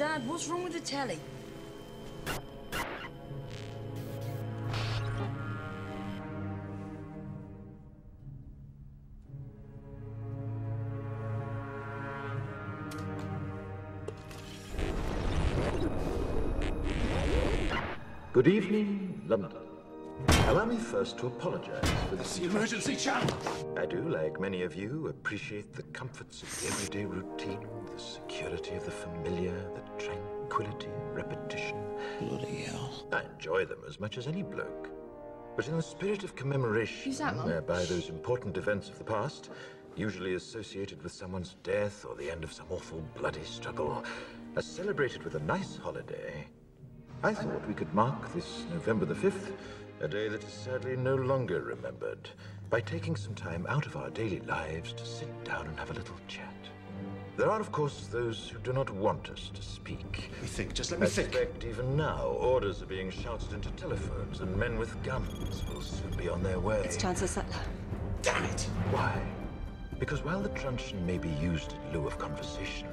Dad, what's wrong with the telly? Good evening, London. Allow me first to apologize for this. The emergency channel! I do, like many of you, appreciate the comforts of the everyday routine, the security of the familiar, the tranquility of repetition. Bloody hell. I enjoy them as much as any bloke. But in the spirit of commemoration, Who's that, Mum? whereby those important events of the past, usually associated with someone's death or the end of some awful bloody struggle, are celebrated with a nice holiday, I thought we could mark this November the 5th, a day that is sadly no longer remembered, by taking some time out of our daily lives to sit down and have a little chat. There are, of course, those who do not want us to speak. Let me think, just let me I think. suspect even now, orders are being shouted into telephones, and men with guns will soon be on their way. It's Chancellor Sutler. Damn it! Why? Because while the truncheon may be used in lieu of conversation,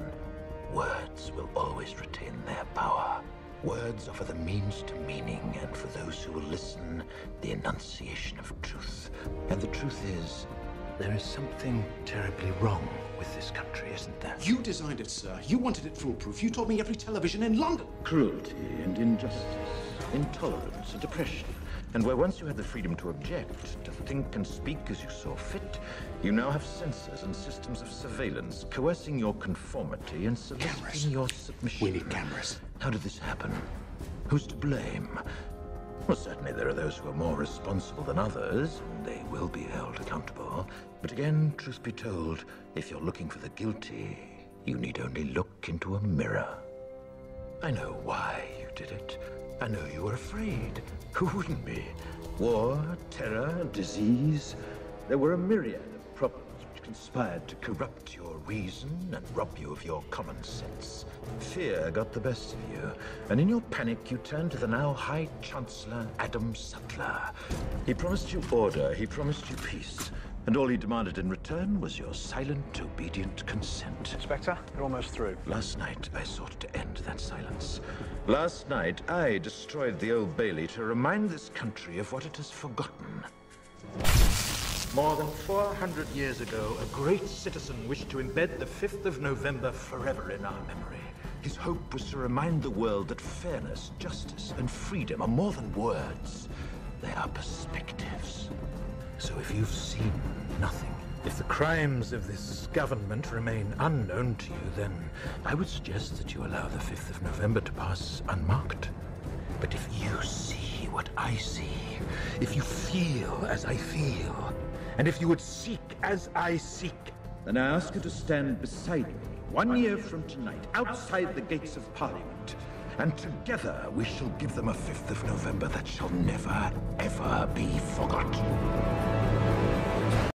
words will always retain their power. Words offer the means to meaning, and for those who will listen, the enunciation of truth. And the truth is, there is something terribly wrong with this country, isn't there? You designed it, sir. You wanted it foolproof. You told me every television in London. Cruelty and injustice, intolerance and oppression. And where once you had the freedom to object, to think and speak as you saw fit, you now have censors and systems of surveillance coercing your conformity and soliciting your submission. We need cameras. How did this happen? Who's to blame? Well, certainly there are those who are more responsible than others, and they will be held accountable. But again, truth be told, if you're looking for the guilty, you need only look into a mirror. I know why you did it. I know you were afraid. Who wouldn't be? War, terror, disease. There were a myriad of problems which conspired to corrupt your reason and rob you of your common sense. Fear got the best of you, and in your panic you turned to the now High Chancellor Adam Sutler. He promised you order, he promised you peace, and all he demanded in return was your silent, obedient consent. Inspector, you're almost through. Last night, I sought to end that silence. Last night, I destroyed the Old Bailey to remind this country of what it has forgotten. More than 400 years ago, a great citizen wished to embed the 5th of November forever in our memory. His hope was to remind the world that fairness, justice, and freedom are more than words. They are perspectives. So if you've seen nothing, if the crimes of this government remain unknown to you, then I would suggest that you allow the 5th of November to pass unmarked. But if you see what I see, if you feel as I feel, and if you would seek as I seek, then I ask you to stand beside me 1 year from tonight, outside the gates of Parliament. And together we shall give them a 5th of November that shall never, ever be forgotten.